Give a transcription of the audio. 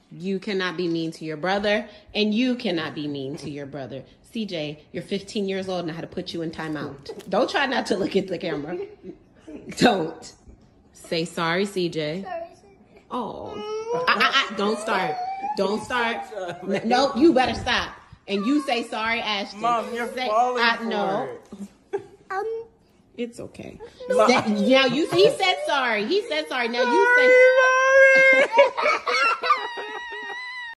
You cannot be mean to your brother, and you cannot be mean to your brother. CJ, you're 15 years old and I had to put you in timeout. Don't try not to look at the camera. Don't. Say sorry, CJ. Oh. Don't start. Don't start. No, you better stop. And you say sorry, Ashton. Mom, you're falling for no. it. It's okay. Now he said sorry. He said sorry. Now you say